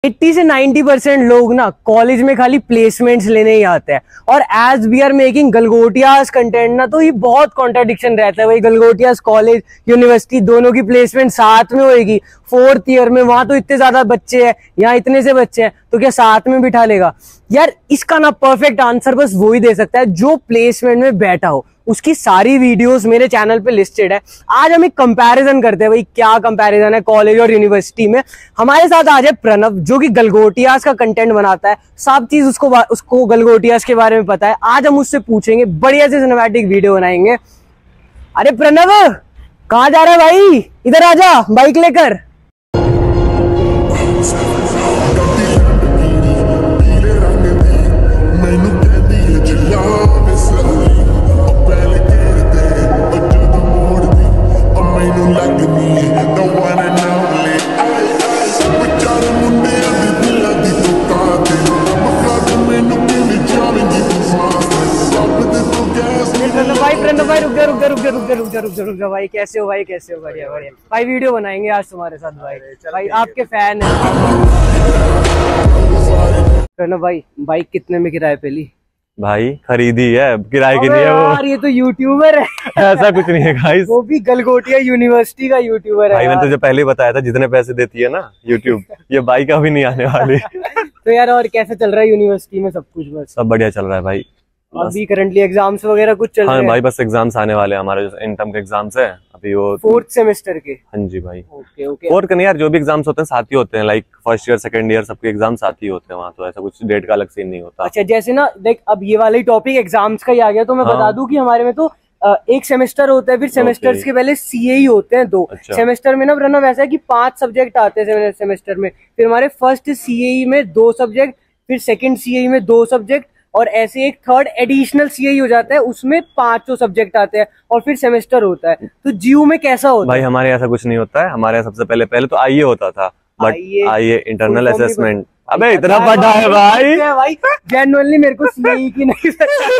80 से 90% लोग ना कॉलेज में खाली प्लेसमेंट्स लेने ही आते हैं, और as we are making Galgotias content ना, तो ये बहुत कॉन्ट्राडिक्शन रहता है। भाई गलगोटियाज कॉलेज यूनिवर्सिटी दोनों की प्लेसमेंट साथ में होएगी, 4th ईयर में। वहां तो इतने ज्यादा बच्चे हैं, यहाँ इतने से बच्चे हैं, तो क्या साथ में बिठा लेगा यार? इसका ना परफेक्ट आंसर बस वो ही दे सकता है जो प्लेसमेंट में बैठा हो। उसकी सारी वीडियोस मेरे चैनल पे लिस्टेड है। आज हम एक कंपैरिजन करते हैं। भाई क्या कंपैरिजन है कॉलेज और यूनिवर्सिटी में। हमारे साथ आज है प्रणव, जो कि गलगोटियाज का कंटेंट बनाता है, सब चीज उसको गलगोटियाज के बारे में पता है। आज हम उससे पूछेंगे, बढ़िया से सिनेमैटिक वीडियो बनाएंगे। अरे प्रणव, कहाँ जा रहा है भाई? इधर आजा बाइक लेकर। रुक जा भाई, कैसे हो भाई? कैसे हो? बढ़िया बढ़िया भाई, वीडियो बनाएंगे आज तुम्हारे साथ भाई। भाई आपके फैन है। प्रणव भाई, बाइक कितने में किराए पे ली? भाई खरीदी है, किराए की नहीं है वो। यार ये तो यूट्यूबर है। ऐसा कुछ नहीं है गाइस, वो भी गलगोटिया यूनिवर्सिटी का यूट्यूबर है। भाई मैंने तुझे पहले ही बताया था, जितने पैसे देती है ना यूट्यूब, ये बाइक अभी नहीं आने वाली। तो यार और कैसे चल रहा है यूनिवर्सिटी में सब कुछ? बस सब बढ़िया चल रहा है भाई। अभी करंटली एग्जाम्स वगैरह कुछ चल रहे हैं? हाँ भाई, बस एग्जाम्स आने वाले हैं हमारे, जो इंटर्म के एग्जाम्स है अभी वो 4th सेमेस्टर के। हाँ जी भाई। Okay okay. 4th के नहीं यार, जो भी एग्जाम्स होते हैं साथ ही होते हैं, like first year second year सबके एग्जाम साथ ही होते हैं वहाँ, तो ऐसा कुछ डेट का अलग सीन नहीं होता। अच्छा, जैसे ना देख, अब ये वाला ही टॉपिक एग्जाम्स का ही आ गया, तो मैं बता दूं कि हमारे में तो एक सेमेस्टर होता है, फिर सेमेस्टर्स के पहले सीए ही होते हैं 2 सेमेस्टर में ना। वरना वैसा है कि 5 सब्जेक्ट आते हैं सेमेस्टर में। फिर हमारे फर्स्ट सीए में 2 सब्जेक्ट, फिर सेकंड सीए में 2 सब्जेक्ट, और ऐसे एक थर्ड एडिशनल सीए हो जाता है, उसमें 5 सब्जेक्ट आते हैं, और फिर सेमेस्टर होता है। तो जीयू में कैसा होता भाई है? हमारे ऐसा कुछ नहीं होता है। हमारे यहाँ सबसे पहले तो आईए होता था, बट आईए इंटरनल असेसमेंट। अबे इतना बड़ा है भाई, जेन्युइनली मेरे को सीए की नहीं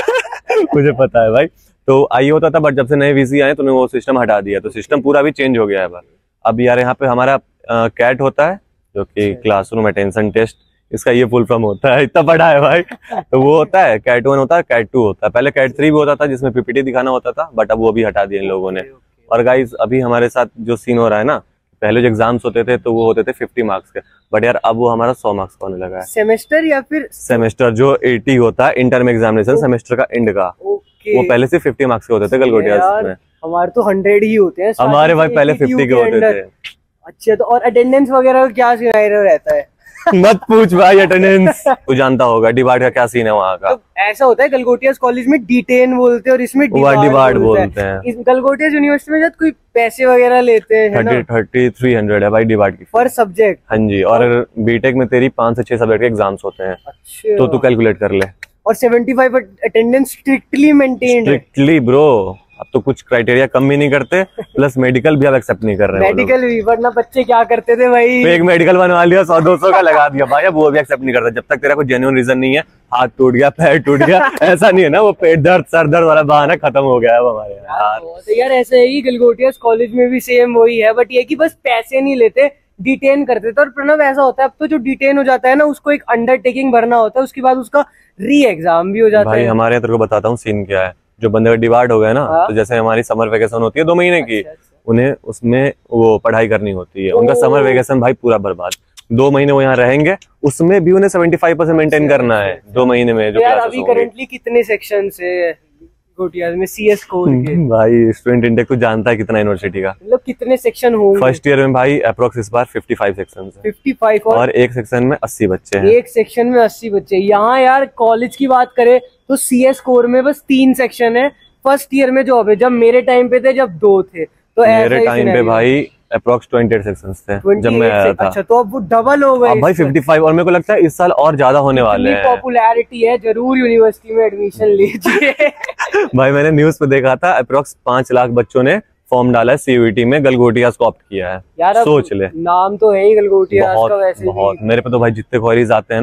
मुझे पता है भाई। तो आईए होता था, बट जब से नए वीसी आए तो उन्होंने वो सिस्टम हटा दिया, तो सिस्टम पूरा भी चेंज हो गया है। अब यार यहाँ पे हमारा कैट होता है, जो कि क्लासरूम अटेंशन टेस्ट, इसका ये फुल फॉर्म होता है। इतना बड़ा है भाई। तो वो होता है, कैट 1 होता है, कैट 2 होता है। पहले कैट 3 भी होता था, जिसमें पीपीटी दिखाना होता था, बट अब वो भी हटा दिया इन लोगों ने। और गाइस अभी हमारे साथ जो सीन हो रहा है ना, पहले जो एग्जाम्स होते थे तो वो होते थे 50 मार्क्स के, बट यार अब वो हमारा 100 मार्क्स का होने लगा है। सेमेस्टर या फिर सेमेस्टर जो 80 होता है इंटरम एग्जामिनेशन सेमेस्टर का एंड का, वो पहले से 50 मार्क्स के होते थे गलगोटियाज में। हमारे तो 100 ही होते हैं। हमारे भाई पहले 50 के होते थे। अच्छा, तो और अटेंडेंस वगैरह का क्या सिनेरियो रहता है? मत पूछ भाई अटेंडेंस। तू जानता होगा डिबार्ड का क्या सीन है वहाँ का। तो ऐसा होता है गलगोटियाज कॉलेज में डिटेन बोलते हैं, और इसमें डिबार्ड बोलते हैं। गलगोटियाज यूनिवर्सिटी में जब कोई पैसे वगैरह लेते हैं 300 है भाई डिबार्ड की पर सब्जेक्ट। हाँ जी, और बीटेक में तेरी 5 से 6 सब्जेक्ट के एग्जाम्स होते हैं। अच्छा, तो तू कैलकुलेट कर ले। और 75 attendance strictly maintained. Strictly bro, अब तो कुछ क्राइटेरिया कम भी नहीं करते, प्लस मेडिकल भी अब एक्सेप्ट नहीं कर रहे हैं। मेडिकल भी, वरना बच्चे क्या करते थे भाई, एक मेडिकल बनवा लिया 100-200 का लगा दिया भाई, अब वो भी एक्सेप्ट नहीं करता जब तक तेरा कोई जेन्युइन रीजन नहीं है। हाथ टूट गया, पैर टूट गया, ऐसा नहीं है ना, वो पेट दर्द सर दर्द वाला बहाना खत्म हो गया है हमारे यार। ऐसा है कि गलगोटियाज कॉलेज में भी सेम वही है, बट ये कि बस पैसे नहीं लेते, डिटेन करते थे। और प्रणव ऐसा होता है, अब तो जो डिटेन हो जाता है ना, उसको एक अंडरटेकिंग भरना होता है, उसके बाद उसका री एग्जाम भी हो जाता है। भाई हमारे यहाँ तेरे को बताता हूँ सीन क्या है। जो बंदे का डिवाइड हो गया ना, तो जैसे हमारी समर वेकेशन होती है 2 महीने की, उन्हें उसमें वो पढ़ाई करनी होती है। उनका समर वेकेशन भाई पूरा बर्बाद। 2 महीने वो यहाँ रहेंगे, उसमें भी उन्हें 75% मेंटेन करना है 2 महीने में। जो यार अभी करंटली कितने सेक्शन है गलगोटियाज में सीएस कोर के? भाई स्टूडेंट इंटेक तो जानता है कितना यूनिवर्सिटी का, मतलब कितने सेक्शन होंगे? फर्स्ट ईयर में भाई अप्रोक्स इस बार 55 सेक्शन है। 55 और एक सेक्शन में 80 बच्चे हैं। एक सेक्शन में 80 बच्चे। यहाँ यार कॉलेज की बात करें तो सीएस कोर में बस 3 सेक्शन है फर्स्ट ईयर में। जो जब मेरे टाइम पे थे, जब 2 थे, तो मेरे टाइम पे भाई अप्रोक्स 28 सेक्शंस थे जब मैं आया था। अच्छा, तो अब वो डबल हो गए भाई 55, और मेरे को लगता है इस साल और ज्यादा होने वाले हैं। पॉपुलैरिटी है, जरूर यूनिवर्सिटी में एडमिशन लीजिए। भाई मैंने न्यूज पे देखा था अप्रोक्स 5 लाख बच्चों ने फॉर्म डाला है सीयूईटी में, गलगोटियाज को ऑप्ट किया है। यार सोच ले, नाम तो है ही गलगोटियाज का वैसे बहुत। मेरे पे तो भाई जितने क्वेरीज आते हैं ना,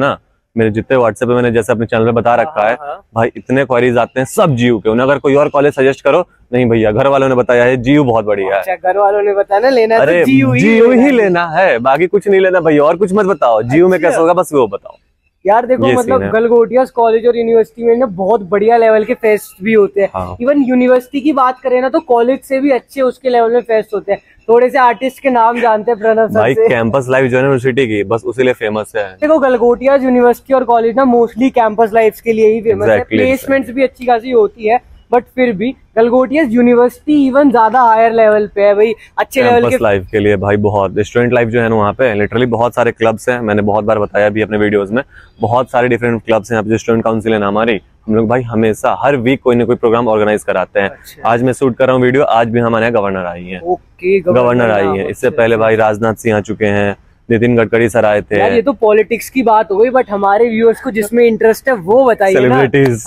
मेरे जितने व्हाट्सएप पे मैंने जैसे अपने चैनल पे बता रखा है भाई, इतने क्वेरीज आते हैं सब जीयू के। उन्हें अगर कोई और कॉलेज सजेस्ट करो, नहीं भैया घर वालों ने बताया है जीयू बहुत बढ़िया है। अच्छा, घर वालों ने बताया ना लेना है, अरे तो जीयू ही लेना है, बाकी कुछ नहीं लेना भैया, और कुछ मत बताओ। जीयू में कैसे होगा बस वो बताओ। यार देखो मतलब गलगोटियास कॉलेज और यूनिवर्सिटी में ना बहुत बढ़िया लेवल के फेस्ट भी होते हैं। इवन यूनिवर्सिटी की बात करें ना तो कॉलेज से भी अच्छे उसके लेवल में फेस्ट होते हैं। थोड़े से आर्टिस्ट के नाम जानते हैं प्रणव सर से। कैंपस लाइफ जो है यूनिवर्सिटी की बस उसी लिए फेमस है। देखो गलगोटियास यूनिवर्सिटी और कॉलेज ना मोस्टली कैंपस लाइफ के लिए ही फेमस है। प्लेसमेंट्स भी अच्छी खासी होती है, बट फिर भी गलगोटियास यूनिवर्सिटी इवन ज्यादा हायर लेवल पे है भाई, अच्छे लेवल के लाइफ के लिए भाई। बहुत स्टूडेंट लाइफ जो है ना वहाँ पे लिटरली बहुत सारे क्लब्स हैं। मैंने बहुत बार बताया भी अपने वीडियोस में, बहुत सारे डिफरेंट क्लब्स हैं यहाँ पे। स्टूडेंट काउंसिल है ना हमारी, हम लोग भाई हमेशा हर वीक कोई ना कोई प्रोग्राम ऑर्गेनाइज कराते हैं। आज मैं शूट कर रहा हूँ वीडियो, आज भी हमारे यहाँ गवर्नर आई है। गवर्नर आई है, इससे पहले भाई राजनाथ सिंह आ चुके हैं, नितिन गडकरी सर आए थे। यार ये तो पॉलिटिक्स की बात हो गई, बट हमारे व्यूअर्स को जिसमें इंटरेस्ट है वो बताइए। सेलिब्रिटीज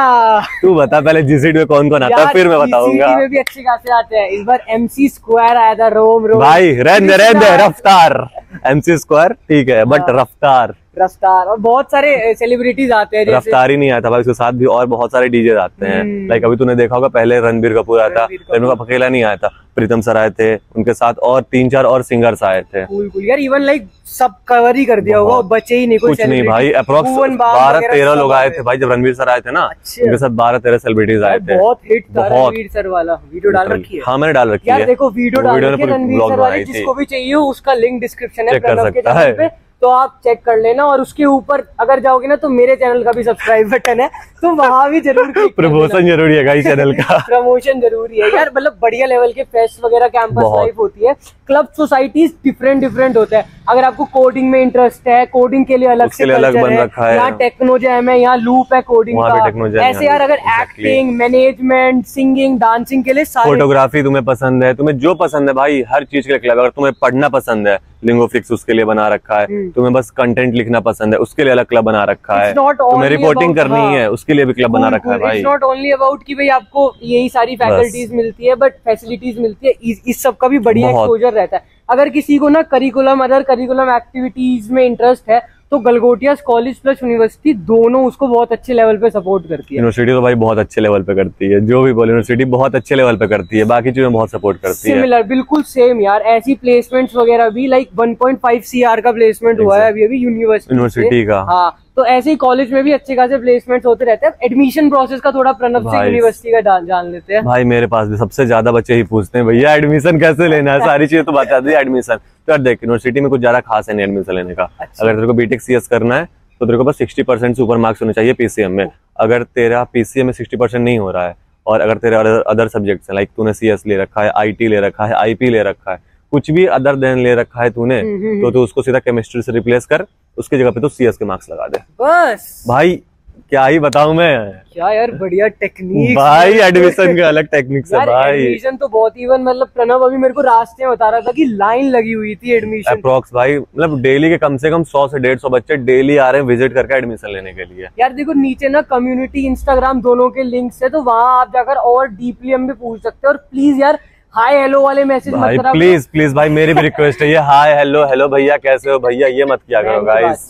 तू बता पहले, जीसीडी में कौन कौन आता है फिर मैं बताऊंगा। जीसीडी में भी अच्छे खासे आते हैं। इस बार MC स्क्वायर आया था, रोम भाई रहने रफ्तार। MC स्क्वायर ठीक है, बट रफ्तार और बहुत सारे सेलिब्रिटीज आते हैं। रफ्तार ही नहीं आया था भाई, उसके साथ भी और बहुत सारे डीजे आते हैं। लाइक अभी तूने देखा होगा पहले रणबीर कपूर आया था, रणबीर अकेला नहीं आया था, प्रीतम सर आए थे, उनके साथ और 3-4 और सिंगर्स आए थे। यार इवन लाइक सब कवर ही कर दिया होगा, बचे ही नहीं कुछ नहीं भाई। अप्रोक्स 12-13 लोग आए थे भाई जब रणबीर सर आए थे ना, उनके साथ 12-13 सेलिब्रिटीज आए थे। बहुत हिट था रणबीर सर वाला। वीडियो डाल रखी है? हाँ मैंने डाल रखी है। यार देखो वीडियो डाल रखी है रणबीर सर वाली, जिसको भी चाहिए उसका लिंक डिस्क्रिप्शन है प्रणव के चैनल पे, तो आप चेक कर लेना। और उसके ऊपर अगर जाओगे ना तो मेरे चैनल का भी सब्सक्राइब बटन है, तो वहां भी जरूर प्रमोशन जरूरी है गाइस चैनल का। प्रमोशन जरूरी है यार। मतलब बढ़िया लेवल के फेस्ट वगैरह कैंपस लाइफ होती है। क्लब सोसाइटीज डिफरेंट होता है। अगर आपको कोडिंग में इंटरेस्ट है, कोडिंग के लिए अलग से अलग बन रखा है। यहाँ टेक्नोजैम है, यहाँ लूप है कोडिंग का। ऐसे यार अगर एक्टिंग, मैनेजमेंट, सिंगिंग, डांसिंग के लिए, फोटोग्राफी तुम्हें पसंद है, तुम्हें जो पसंद है भाई हर चीज के लिए क्लब। अगर तुम्हें पढ़ना पसंद है, लिंगोफिक्स उसके लिए बना रखा है। तुम्हें बस कंटेंट लिखना पसंद है, उसके लिए अलग क्लब बना रखा है। तुम्हें रिपोर्टिंग करनी है, उसके लिए भी क्लब बना रखा है भाई। इट्स नॉट ओनली अबाउट कि भाई आपको यही सारी फैकल्टीज मिलती है, बट फैसिलिटीज मिलती है। इस सब का भी बढ़िया एक्सपोजर रहता है। अगर किसी को ना अदर करिकुलम एक्टिविटीज में इंटरेस्ट है तो गलगोटियास कॉलेज प्लस यूनिवर्सिटी दोनों उसको बहुत अच्छे लेवल पे सपोर्ट करती है। यूनिवर्सिटी तो भाई बहुत अच्छे लेवल पे करती है, जो भी बोले यूनिवर्सिटी बहुत अच्छे लेवल पे करती है, बाकी चीजें बहुत सपोर्ट करती है। सिमिलर बिल्कुल सेम यार। ऐसी प्लेसमेंट्स वगैरह भी लाइक 1.5 CR का प्लेसमेंट हुआ है अभी यूनिवर्सिटी का। हाँ, तो ऐसे ही कॉलेज में भी अच्छे खासे प्लेसमेंट्स होते रहते हैं। एडमिशन प्रोसेस का थोड़ा प्रणव से यूनिवर्सिटी का जान लेते हैं। भाई मेरे पास भी सबसे ज्यादा बच्चे ही पूछते हैं भैया एडमिशन कैसे लेना है, सारी चीजें तो बता दी। एडमिशन तो देख यूनिवर्सिटी में कुछ ज्यादा खास है नहीं एडमिशन लेने का। अगर तेरे को बीटेक CS करना है तो तेरे को बस 60% से ऊपर मार्क्स होने चाहिए PCM में। अगर तेरा PCM में 60% नहीं हो रहा है, और अगर तेरे अदर सब्जेक्ट्स हैं, लाइक तूने CS ले रखा है, IT ले रखा है, IP ले रखा है, कुछ भी अदर देन ले रखा है तूने, तो तू उसको सीधा केमिस्ट्री से रिप्लेस कर, उसकी जगह पे तो CS के मार्क्स लगा दे बस। भाई क्या ही बताऊं मैं। क्या यार बढ़िया टेक्निक भाई, एडमिशन का अलग टेक्निक्स है भाई। एडमिशन तो बहुत इवन मतलब प्रणव अभी मेरे को रास्ते में बता रहा था कि लाइन लगी हुई थी एडमिशन। अप्रॉक्स भाई मतलब डेली के कम से कम 100 से 150 बच्चे डेली आ रहे हैं विजिट करके एडमिशन लेने के लिए। यार देखो नीचे ना कम्युनिटी, इंस्टाग्राम दोनों के लिंक्स है, तो वहाँ आप जाकर और डीपली हम भी पूछ सकते हैं। और प्लीज यार हाय हेलो वाले मैसेज मत करो प्लीज भाई, मेरी भी रिक्वेस्ट है ये हाय हेलो भैया कैसे हो भैया ये मत किया करो गाइस।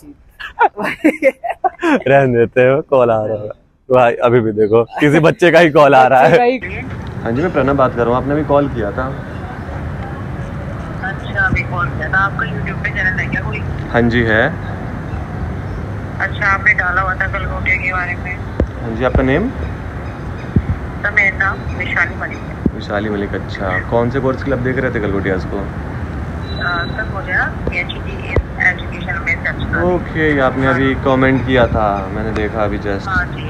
रहने देते हो, कॉल आ रहा है भाई। अभी भी देखो किसी बच्चे का ही कॉल आ रहा है। हाँ जी मैं प्रणव बात कर रहा हूँ, आपने भी कॉल किया था। अच्छा अभी कॉल किया था, आपका यूट्यूब पे चैनल है क्या कोई? हाँ जी है। अच्छा आपने डाला हुआ था गलगोटिया के बारे में। हाँ जी, आपका नेम? तो मेरा नाम विशाली मलिक है। विशाली मलिक, अच्छा कौन से कोर्स के लिए आप देख रहे थे गलगोटियास को? सर मुझे ना PhD एजुकेशन में सर्च। ओके, आपने अभी कमेंट किया था, मैंने देखा अभी जस्ट। हाँ जी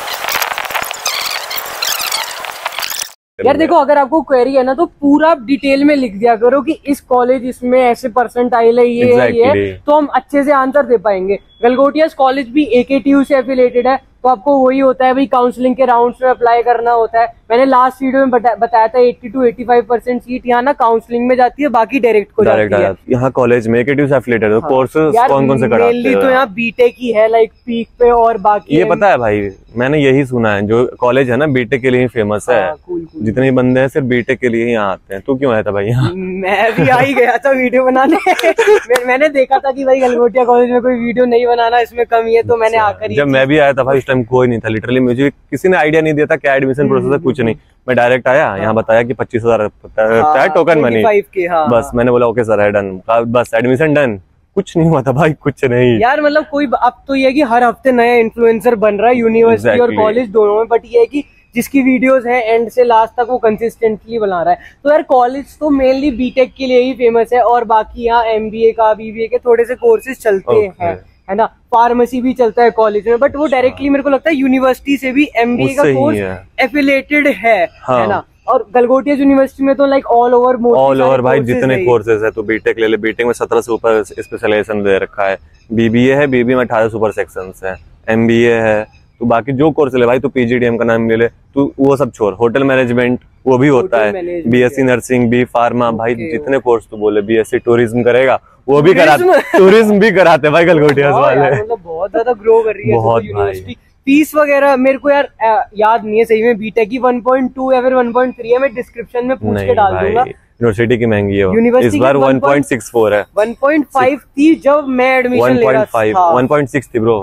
यार देखो अगर आपको क्वेरी है ना तो पूरा डिटेल में लिख दिया करो कि इस कॉलेज इसमें ऐसे परसेंटाइल है, ये है, ये है, तो हम अच्छे से आंसर दे पाएंगे। गलगोटियास कॉलेज भी AKTU से एफिलेटेड है, तो आपको वही होता है भाई, काउंसलिंग के राउंड्स में अप्लाई करना होता है। मैंने लास्ट वीडियो में बताया था 80 to 85% सीट यहाँ ना काउंसलिंग में जाती है, बाकी डायरेक्ट को जाती है। यहाँ कॉलेज में से एफिलिएटेड है, कोर्सेज कौन कौन से कराते हैं? मेनली तो यहाँ बीटेक ही है लाइक पीक पे, और बाकी ये पता है भाई, मैंने यही सुना है जो कॉलेज है ना बीटेक के लिए ही फेमस है। जितने बंदे हैं सिर्फ बीटेक के लिए ही यहाँ आते हैं। तू क्यों आया था भाई यहाँ? मैं भी आ ही गया था वीडियो बनाने। मैंने देखा था कि भाई गलगोटिया कॉलेज में कोई वीडियो नहीं बनाना, इसमें कमी है, तो मैंने आकर जब मैं भी आया था भाई उस टाइम कोई नहीं था, लिटरली मुझे किसी ने आइडिया नहीं दिया था क्या एडमिशन प्रोसेस है, कुछ नहीं। मैं डायरेक्ट आया, यहाँ बताया कि 25,000 टोकन मनी, बस मैंने बोला ओके सर है डन, बस एडमिशन डन। कुछ नहीं हुआ था भाई, कुछ नहीं यार। मतलब कोई अब तो ये है कि हर हफ्ते नया इन्फ्लुएंसर बन रहा है यूनिवर्सिटी और कॉलेज दोनों में, बट ये है कि जिसकी वीडियोस हैं एंड से लास्ट तक वो कंसिस्टेंटली बना रहा है। तो यार कॉलेज तो मेनली बीटेक के लिए ही फेमस है, और बाकी यहाँ एमबीए का बीबीए के थोड़े से कोर्सेज चलते हैं, है ना। फार्मेसी भी चलता है कॉलेज में, बट वो डायरेक्टली मेरे को लगता है यूनिवर्सिटी से भी एमबीए का कोर्स एफिलिएटेड है ना। और गलगोटिया यूनिवर्सिटी में तो लाइक ऑल ओवर भाई जितने कोर्सेज है, तो बीटेक ले ले, बीटेक में 17 से ऊपर स्पेशलाइजेशन दे रखा है। बीबीए है, बीबीए में 18 सुपर सेक्शंस है। एमबीए है, तो बाकी जो कोर्स ले भाई, तो पीजीडीएम का नाम ले ले, तू वो सब छोड़। होटल मैनेजमेंट वो भी होता है, बीएससी नर्सिंग, बी फार्मा, भाई जितने कोर्स तू बोले। बीएससी टूरिज्म करेगा वो भी कराते, टूरिज्म भी कराते भाई गलगोटिया वाले। मतलब बहुत ज्यादा ग्रो कर रही है बहुत यूनिवर्सिटी। फीस वगैरह मेरे को यार याद नहीं है सही में, बीटेक की 1.2 या फिर 1.3 है, मैं डिस्क्रिप्शन में पूछ के डाल दूंगा। यूनिवर्सिटी की महंगी है, इस बार 1.64 है। 1.5 थी जब मैं एडमिशन ले रहा था। 1.6 थी ब्रो,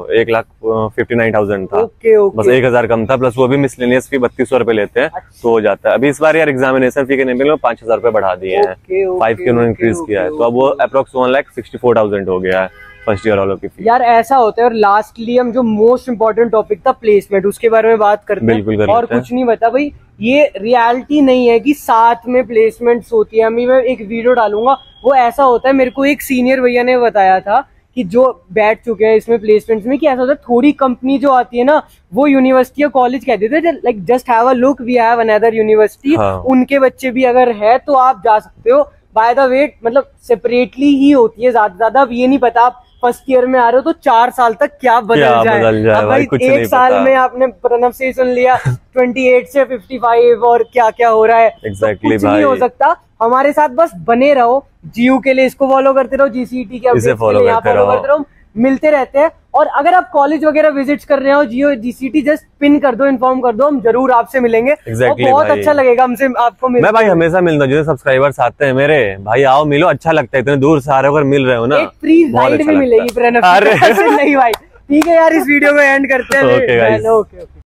1,59,000 था। बस 1,000 कम था, प्लस वो भी मिसलेनियस फी 3200 रुपए लेते हैं, तो हो जाता है। अभी इस बार यार एग्जामिनेशन फी के नेम पे 5,000 रुपए बढ़ा दिए हैं, 5 के उन्होंने इंक्रीज किया है, तो अब वो अप्रोक्स 1,64,000 हो गया है फर्स्ट ईयर वालों की फी। यार ऐसा होता है। और लास्टली हम जो मोस्ट इम्पोर्टेंट टॉपिक था प्लेसमेंट, उसके बारे में बात करते हैं। और कुछ नहीं बता भाई, ये रियलिटी नहीं है कि साथ में प्लेसमेंट्स होती है। अभी मैं एक वीडियो डालूंगा, वो ऐसा होता है। मेरे को एक सीनियर भैया ने बताया था कि जो बैठ चुके हैं इसमें प्लेसमेंट्स में, कि ऐसा होता है थोड़ी कंपनी जो आती है ना, वो यूनिवर्सिटी या कॉलेज कह देते हैं like just have a look, we have another university, उनके बच्चे भी अगर है तो आप जा सकते हो। बाय द वे मतलब सेपरेटली ही होती है ज्यादा। अब ये नहीं पता आप फर्स्ट ईयर में आ रहे हो तो 4 साल तक क्या बदल जाए। अब भाई एक साल में आपने प्रोनाउंसिएशन लिया 28 से 55 और क्या क्या हो रहा है, exactly, कुछ नहीं हो सकता। हमारे साथ बस बने रहो, जीयू के लिए इसको फॉलो करते रहो, जीसीटी के अपडेट्स के लिए यहाँ फॉलो करते रहो, मिलते रहते हैं। और अगर आप कॉलेज वगैरह विजिट कर रहे हो, जियो जीसीटी जस्ट पिन कर दो, इन्फॉर्म कर दो, हम जरूर आपसे मिलेंगे। और बहुत अच्छा लगेगा हमसे आपको मिलना। मैं भाई हमेशा मिलता हूँ, जितने सब्सक्राइबर्स आते हैं मेरे, भाई आओ मिलो, अच्छा लगता है। इतने दूर से आ रहे हो, अगर मिल रहे हो ना, एक फ्री राइड भी मिलेगी प्रणव। नहीं भाई ठीक है यार, इस वीडियो को एंड करते हैं।